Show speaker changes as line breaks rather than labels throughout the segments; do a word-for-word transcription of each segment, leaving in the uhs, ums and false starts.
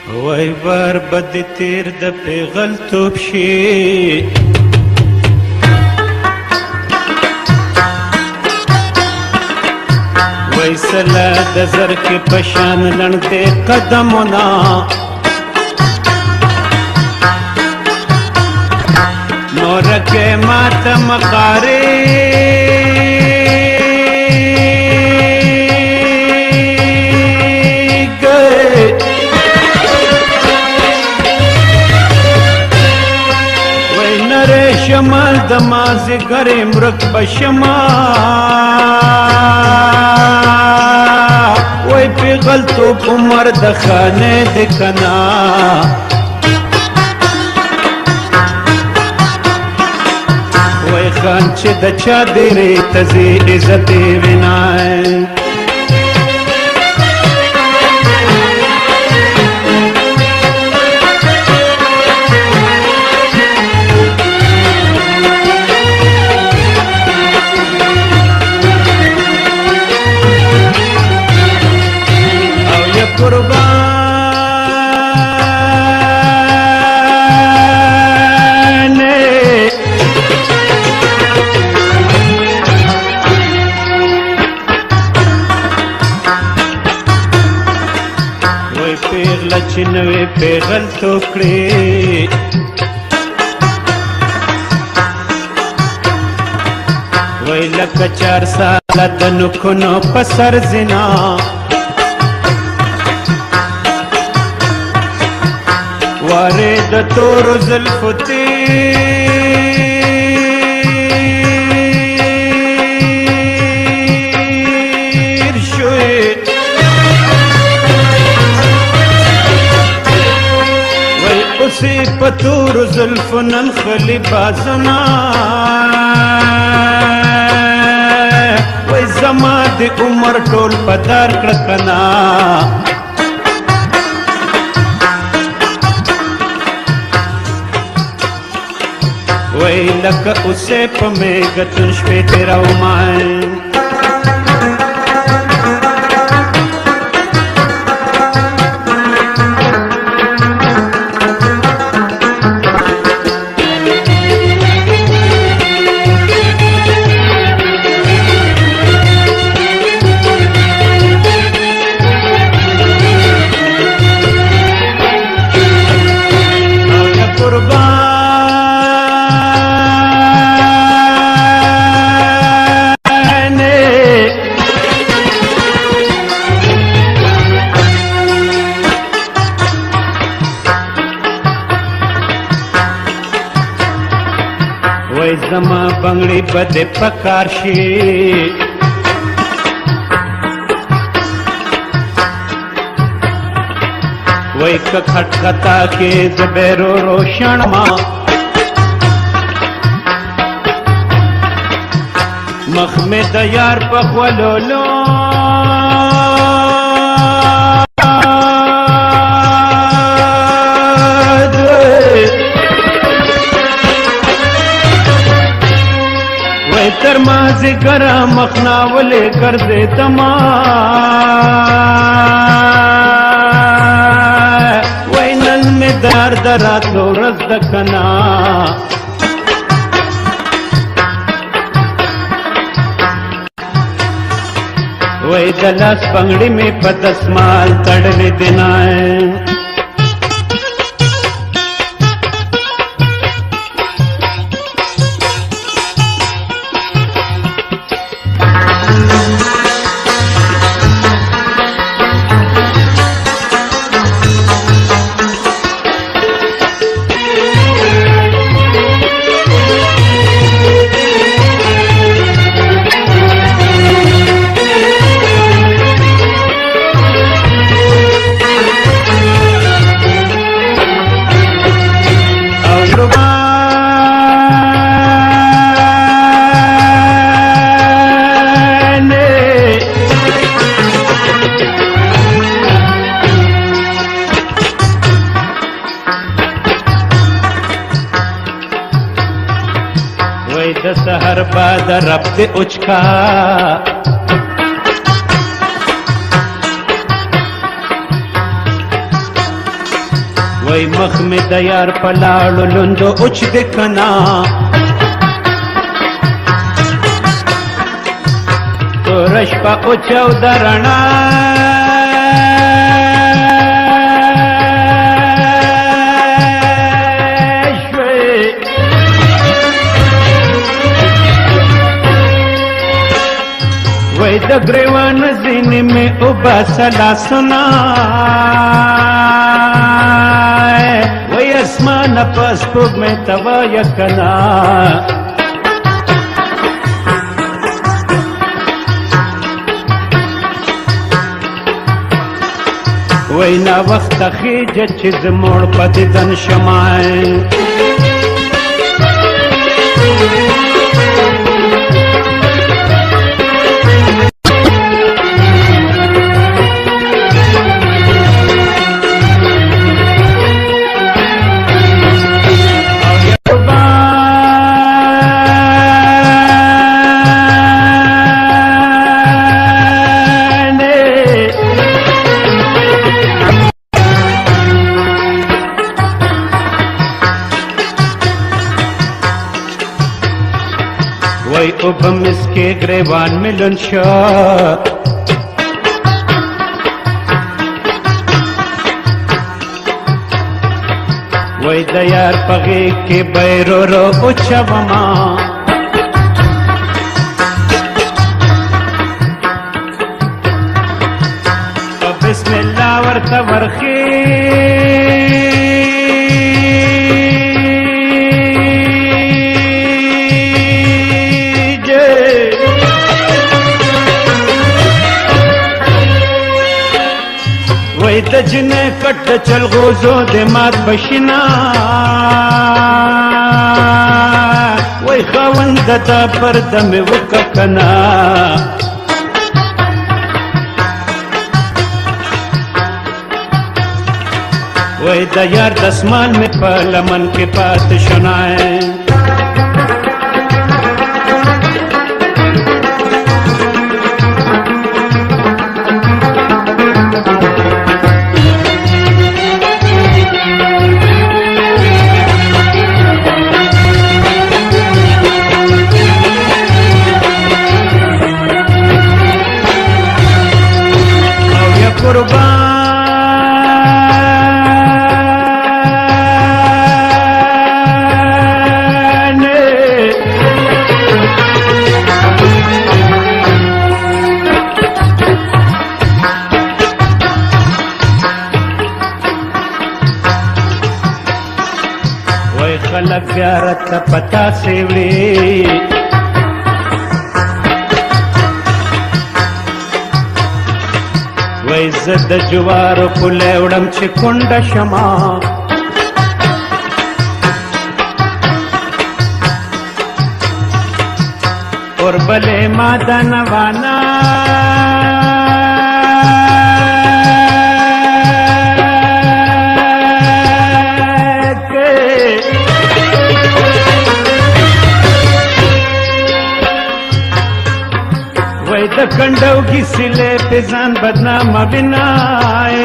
وای بار بد تیر د پیغل توب شي وای سلا د زر کې پشان لړدې قدمونه نور کې ماته مقارې شمال د مازیګر مرک بشما وای پیغل تو عمر د خانه د کنا وای خان چې د چا ډېرې تزي عزت وینای پیغله چې نوې پیغل توکړې وای لکه چار ساله د نکونو په سر زنا وارې د تورو زلفو تیر شوې سی پتور زلفو نن خلی بازنا وی زما دی عمر ټول پدار کړکنا وی لکه اوسه په میګتن شپې تیراومای وای زما بنگړي بده پکار شي وای ک خټکتا کې زبرو روشن ما مخ می د یار په خولولو تر مازی گرا مخناولے کر دے تما وی نن میں دار درات لو رز دکنا وی دلاس پنگڑی میں پدسمال تڑلے دنائے د سحر بعد رب دې اوچکا وای مخ می د یار په لاړو لوندو اوچ د کنا تورش په اوچو د رڼا وای د ګریوان ځینې مې وباسه لاسونه وای اسمانه په سپوږمۍ ته وایه که نه وای ناوخته خیجه چې زه موړ په دیدن شمای وای او په مسکې ګریوان ملن شو وای د یار په غېږ کې بیرو رو اوچوما او بسم الله ورته ورخې وای د جنې کټ چل غوزو د مات بشنا وای خاوند د پرده مې وکه کنا وای د یار دسمال مې په لمن کې پاتې شنای خلق بیا راته پتا سي وړي وای زه د جوارو پولی وړم چې کونډه شمه اوربلې ما د نوانا د کنډو کی سلې په ځان بدنامه بنای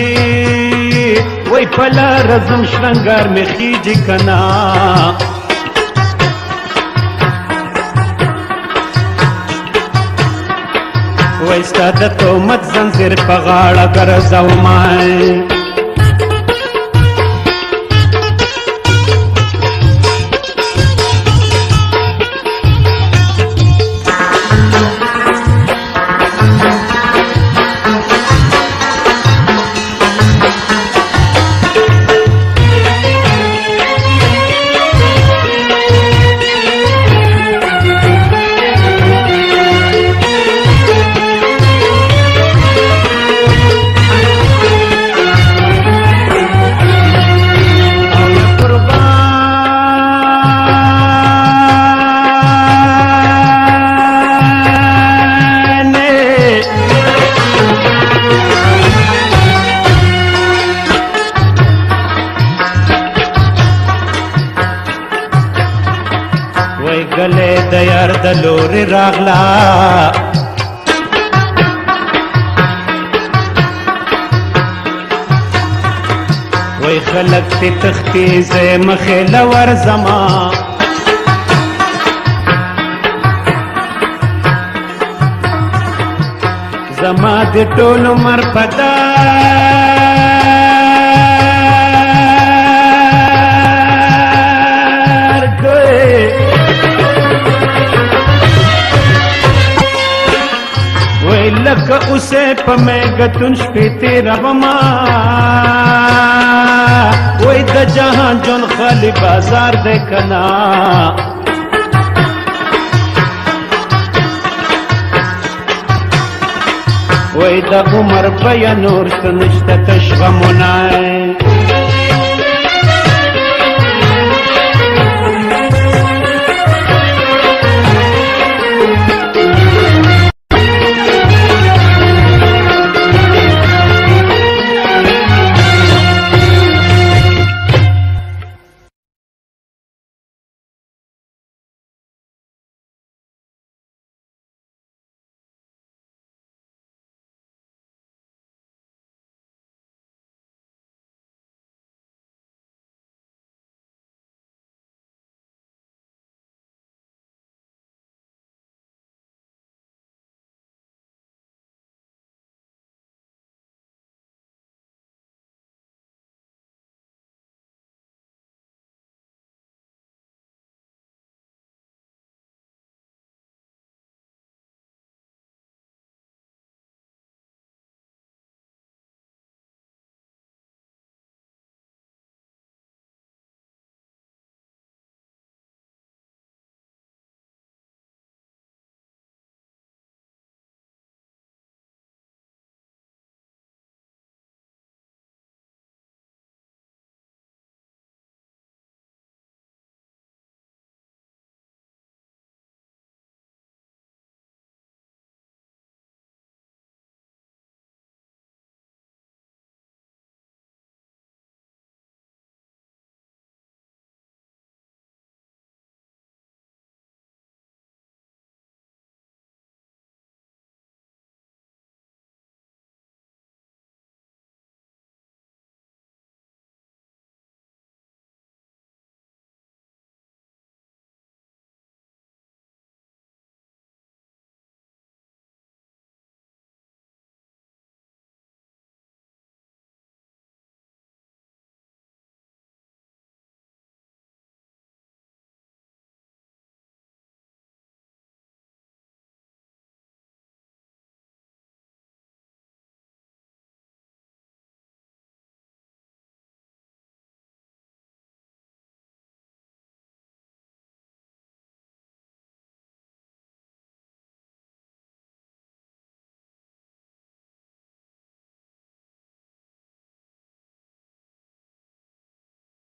وای پلا رزم شرنګار مې خيږي کنا وای ستاده تومت زنځیر په غاړه ګرځاو مای गले दयार दलोर रागला وای خلق تی تختی زی مخیل ورزما زما دی ټول عمر پدار گئے وی لکه اسے پا میں گتن شپیتی ربما وی دا جہاں جن خالی بازار دیکھنا وی دا عمر پیا نور سنشتا تشغمونائے